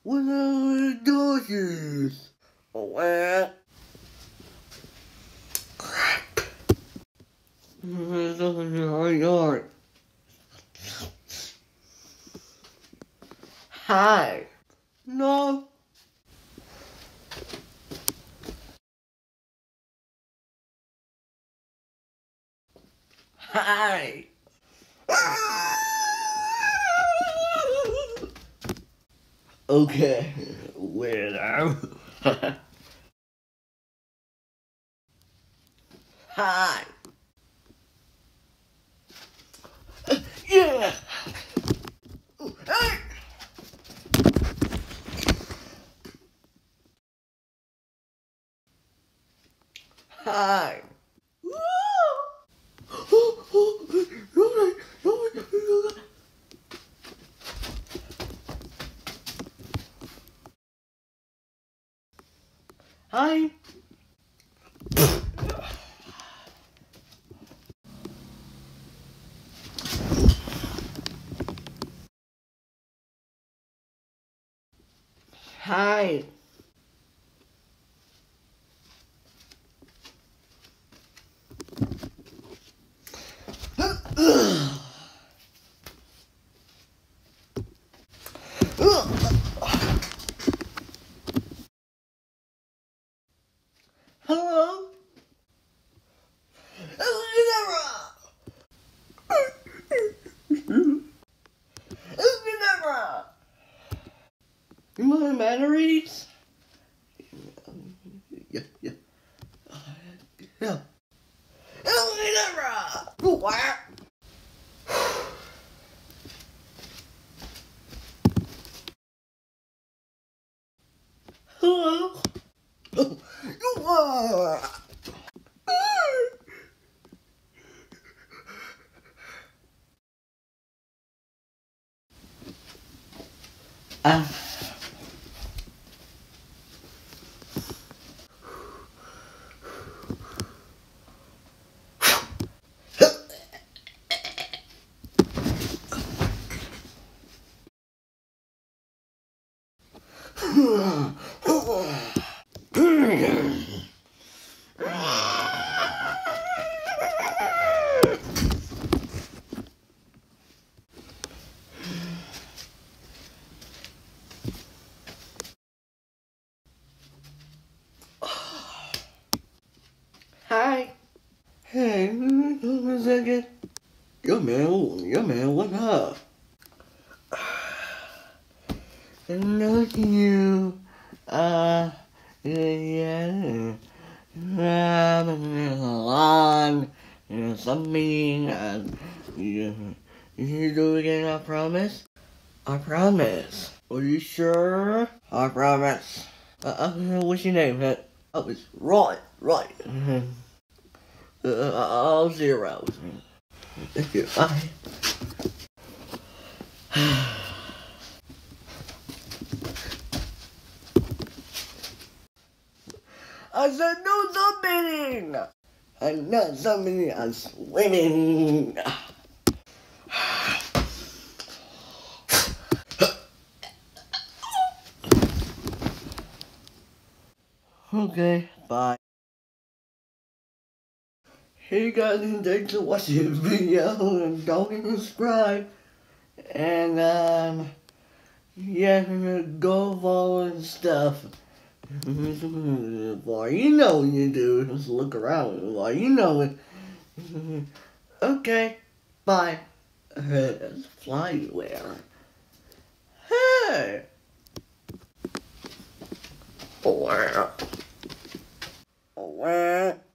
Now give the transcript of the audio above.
What are doses? What? Crap. There's something in our yard. Hi. No. Hi. Okay. Weirdo. Hi. Yeah. Hey. Hi. Hi. Hi. Hello? You want batteries? Yeah, yeah. Yeah. What? Hello? Ah. Hi. Hey, hold on a second. Yo man, what's up? Nothing you. Yeah. On something. You do it again, I promise. I promise. Are you sure? I promise. What's your name, huh? Oh, it's right, right. All zeros. Thank you. Bye. I said no sunbathing! I'm not sunbathing, I'm swimming! Okay, bye. Hey guys, and thanks for watching the video, and don't forget to subscribe. And, yeah, go follow and stuff. Well, you know what you do, just look around. Well, you know it. Okay, bye. Let's fly where? Hey! Wow. Wow.